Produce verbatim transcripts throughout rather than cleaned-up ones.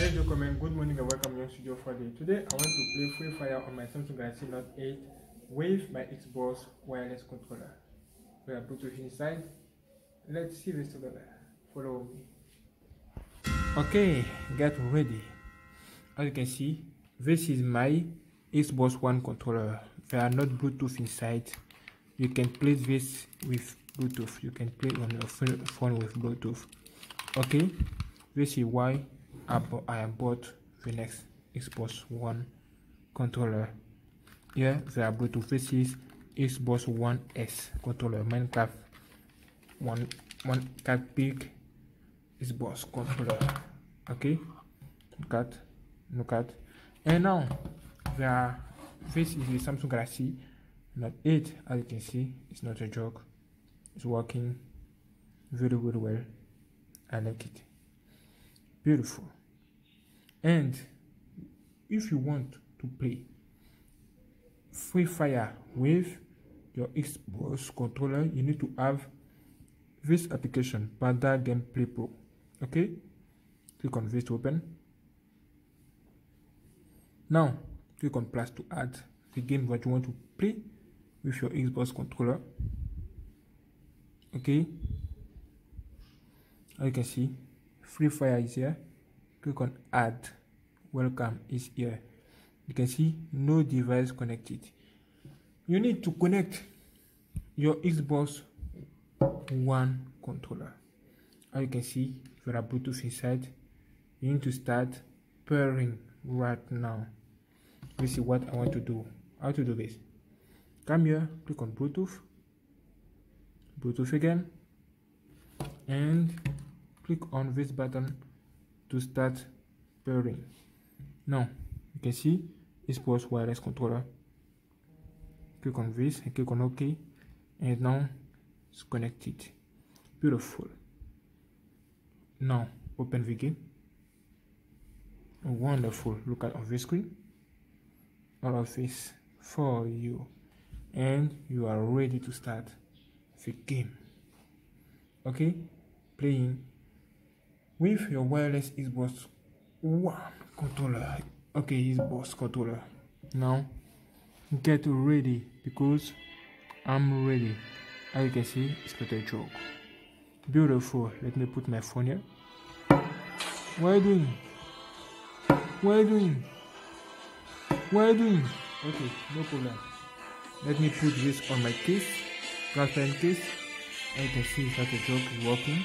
Let's do comment. Good morning and welcome to Studio four D. Today I want to play Free Fire on my Samsung Galaxy Note eight with my Xbox wireless controller. We have Bluetooth inside. Let's see this together. Follow me. Okay, get ready. As you can see, this is my Xbox One controller. There are not Bluetooth inside. You can play this with Bluetooth. You can play on your phone with Bluetooth. Okay, this is why I bought the next Xbox One controller. Here there are Bluetooth. This is Xbox One S controller. Minecraft one one cat big Xbox controller. Okay, look at look at and now there are, this is the Samsung Galaxy Note eight. As you can see, it's not a joke. It's working very very well. I like it. Beautiful. And if you want to play Free Fire with your Xbox controller, you need to have this application, Panda Gameplay Pro. Okay, click on this to open. Now click on plus to add the game that you want to play with your Xbox controller. Okay, as you can see, Free Fire is here. Click on add. Welcome is here. You can see no device connected. You need to connect your Xbox One controller. As you can see, there are Bluetooth inside. You need to start pairing right now. This is what I want to do. How to do this? Come here, click on Bluetooth, Bluetooth again, and click on this button to start pairing. Now you can see Xbox wireless controller. Click on this and click on OK, and now it's connected. Beautiful. Now open the game. Wonderful. Look at on this screen. All of this for you, and you are ready to start the game. Okay, playing with your wireless Xbox One controller. Okay, Xbox controller. Now get ready, because I'm ready. As you can see, it's not a joke. Beautiful. Let me put my phone here. What are you doing? What are you doing? What are you doing? Okay, no problem. Let me put this on my case, transparent case. As you can see, it's not a joke, it's working.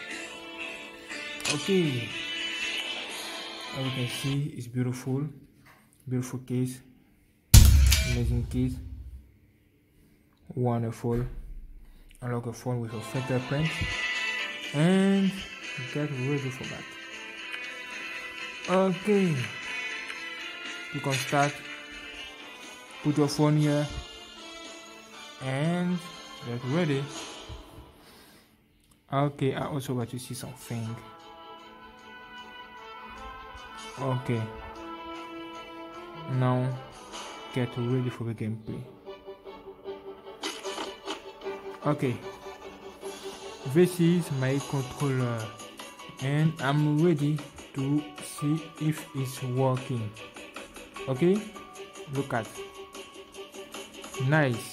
Okay, as you can see, it's beautiful, beautiful case, amazing case, wonderful. Unlock a phone with a fingerprint, and get ready for that. Okay, you can start. Put your phone here and get ready. Okay, I also want to see something. Okay, now get ready for the gameplay. Okay, this is my controller and I'm ready to see if it's working. Okay, look at, nice.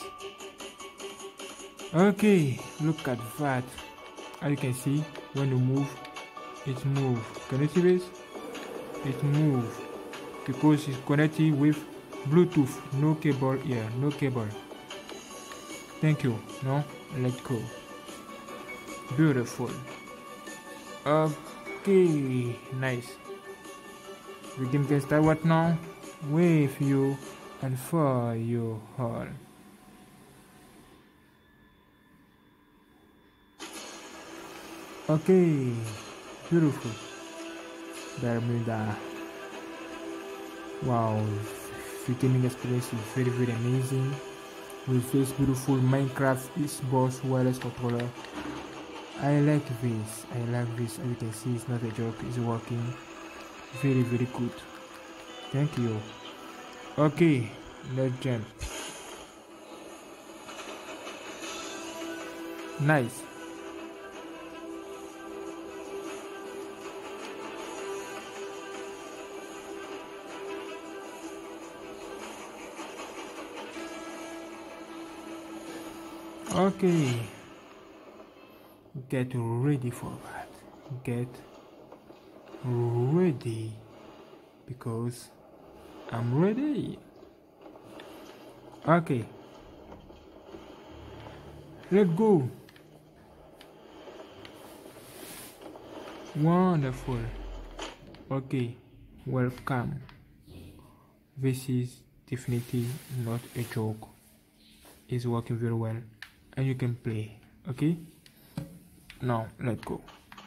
Okay, look at that. As you can see, when you move, it moves. Can you see this? It moves because it's connected with Bluetooth. No cable here, no cable. Thank you. Now let go. Beautiful. Okay, nice. The game can start right now with you and for you all. Okay, beautiful. Bermuda. Wow, the gaming experience is very very amazing with this beautiful Minecraft Xbox wireless controller. I like this. I like this. As you can see, it's not a joke. It's working very very good. Thank you. Okay, let's jump. Nice. Okay, get ready for that. Get ready because I'm ready. Okay, let's go. Wonderful. Okay, welcome. This is definitely not a joke. It's working very well and you can play. Okay, now let's go.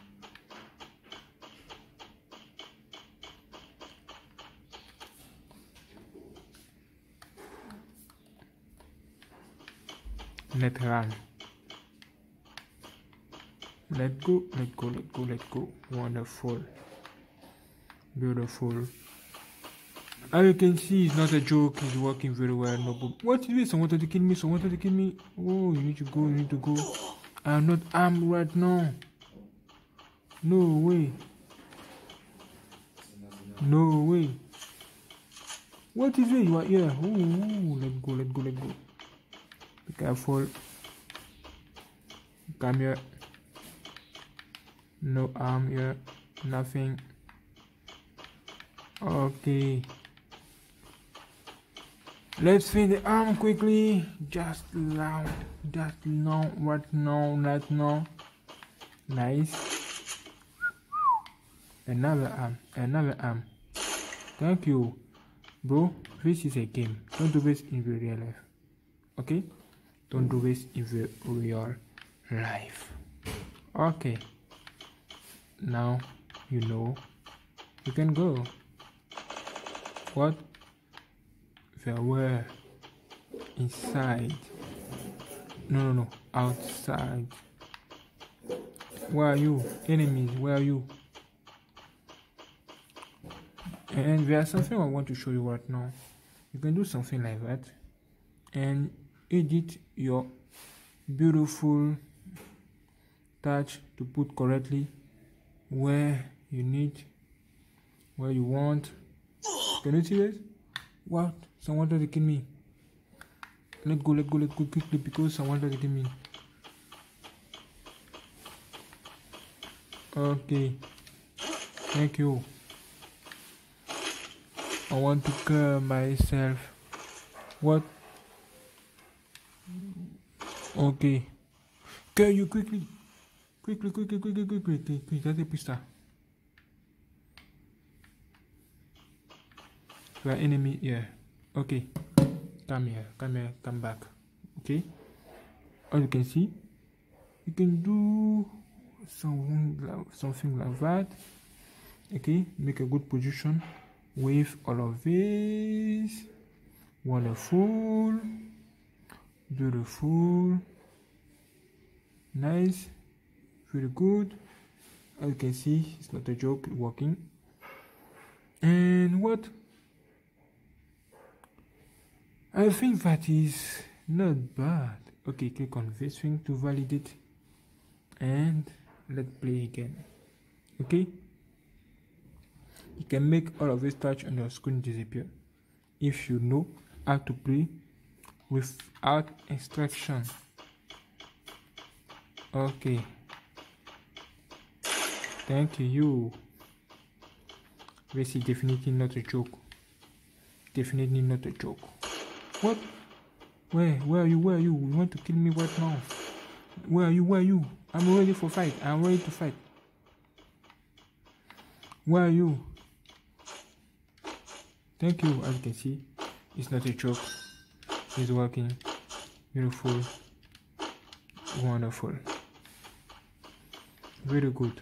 Let's run. Let go, let go, let go, let go. Wonderful. Beautiful. As you can see, it's not a joke, it's working very well. No problem. What is this? Someone wanted to kill me, someone wanted to kill me. Oh, you need to go, you need to go. I'm not armed right now. No way. No way. What is it? You are here. Oh, let go, let go, let go. Be careful. Come here. No arm here. Nothing. Okay. Let's find the arm quickly. Just now. Just now. Right now. Right now. Nice. Another arm. Another arm. Thank you. Bro, this is a game. Don't do this in the real life. Okay? Don't do this in the real life. Okay. Now you know you can go. What? There were inside. No, no, no. Outside. Where are you? Enemies, where are you? And there's something I want to show you right now. You can do something like that and edit your beautiful touch to put correctly where you need, where you want. Can you see this? What? Someone wanted to kill me. Let go, let go, let go quickly because someone wanted to kill me. Okay. Thank you. I want to kill myself. What? Okay. Kill you quickly. Quickly, quickly, quickly, quickly, quickly. That's a pista. You are enemy here. Okay. Come here, come here, come back. Okay. As you can see, you can do something like, something like that. Okay. Make a good position with all of this. Wonderful. Beautiful. Nice. Very good. As you can see, it's not a joke, it's working. And what? I think that is not bad. Okay, click on this thing to validate. And let's play again. Okay? You can make all of this touch on your screen disappear if you know how to play without instruction. Okay. Thank you. This is definitely not a joke. Definitely not a joke. What? Where? Where are you? Where are you? You want to kill me right now? Where are you? Where are you? I'm ready for fight. I'm ready to fight. Where are you? Thank you. As you can see, it's not a joke. It's working. Beautiful. Wonderful. Very good.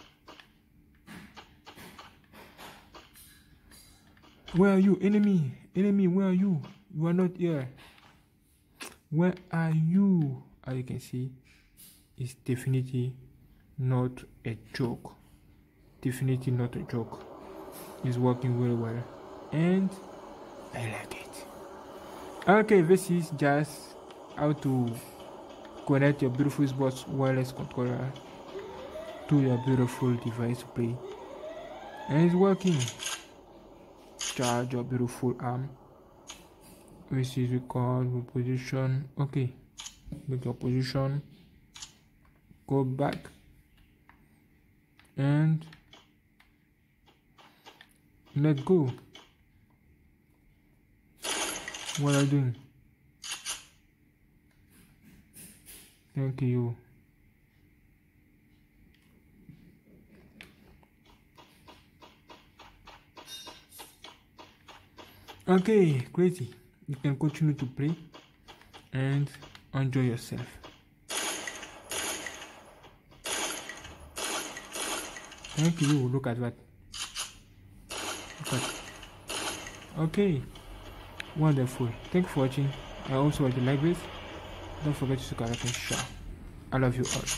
Where are you? Enemy. Enemy, where are you? You are not here. Where are you? As you can see, it's definitely not a joke. Definitely not a joke. It's working very well. And I like it. Okay, this is just how to connect your beautiful Xbox wireless controller to your beautiful device to play. And it's working. Charge your beautiful arm. This is record position. Okay. make your position, go back, and let go. What are you doing? Thank you. Okay, crazy. You can continue to play and enjoy yourself. Thank you. Look at that. Look at. Okay. Wonderful. Thank you for watching. I also want to like this. Don't forget to subscribe and share. I love you all.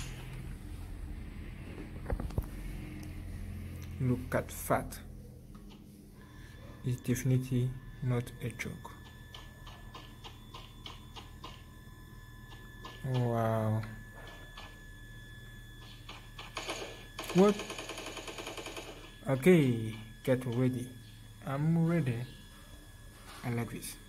Look at fat. It's definitely not a joke. Wow. What? Okay, get ready. I'm ready. I like this.